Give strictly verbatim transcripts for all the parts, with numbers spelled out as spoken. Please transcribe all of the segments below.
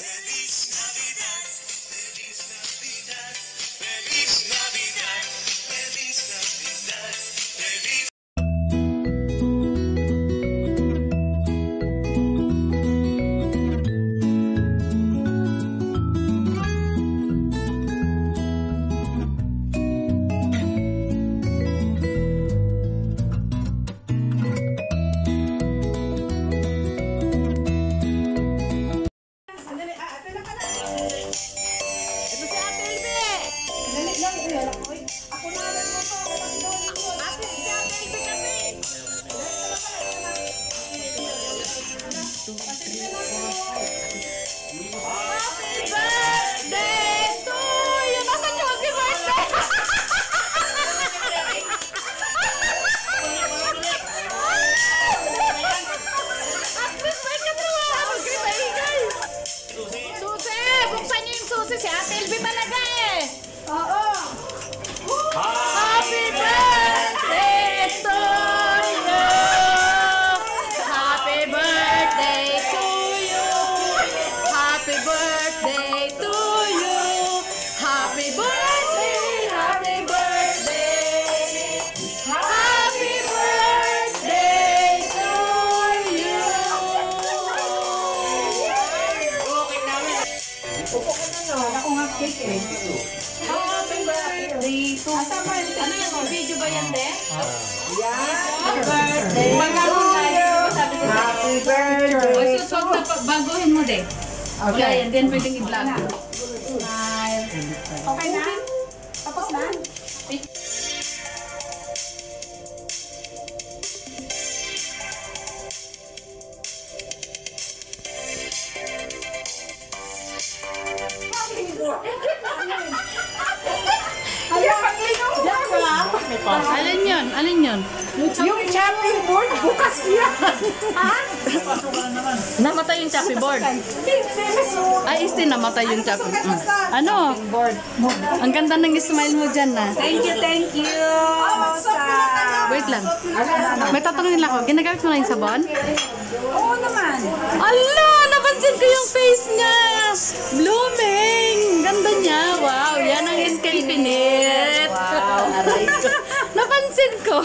Happy birthday to ano yan? Video ba yan, de? Yeah. Happy birthday to you. Happy birthday. So, baguhin mo, de. Wala yan. Then pwedeng i-vlog. Okay na? Tapos na? Alin yun? Alin yun? Yung chopping board, bukas yan. Ha? Namatay yung chopping board. Ay, isti namatay yung chopping board. Ano? Ang ganda ng smile mo dyan na. Thank you, thank you. Wait lang. May tatanungin lang ako. Ginagamit mo na yung sabon? Oo naman. Ala! Napansin ko yung face niya! Blooming! Ganda niya! Wow! Yan ang skin pinit! Wow! Aray ko! Napansin ko!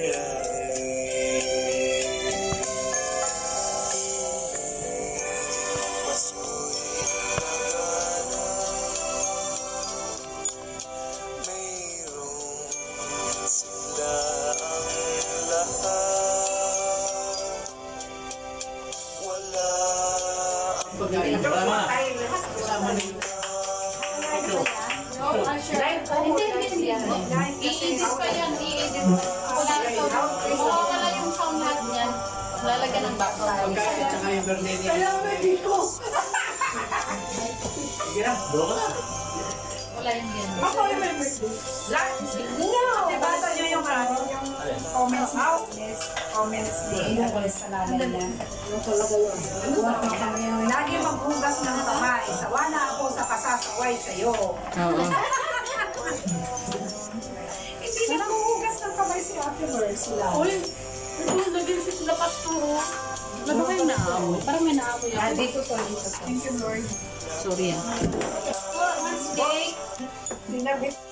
Hindi, hindi, hindi. I-edit pa yan, i-edit. Wala na ito. Wala yung sound lahat niyan. Lalagyan ng background. Wala yung yan. Ako yung may birthday. Nabasa niyo yung comments mo? Yes, comments niya. Sa lalay niya. Lagi maghugas ng kamay. Sawa na ako sa pasasaway sa'yo. Oo. Hindi na maghugas ng kamay si Ate Mercy lang. Uy, ito lagyan si lapas to. Ano kayo naamoy? Parang may naamoy ako. Ah, dito to, dito to. Thank you, Lord. Sorry yan. Dinabit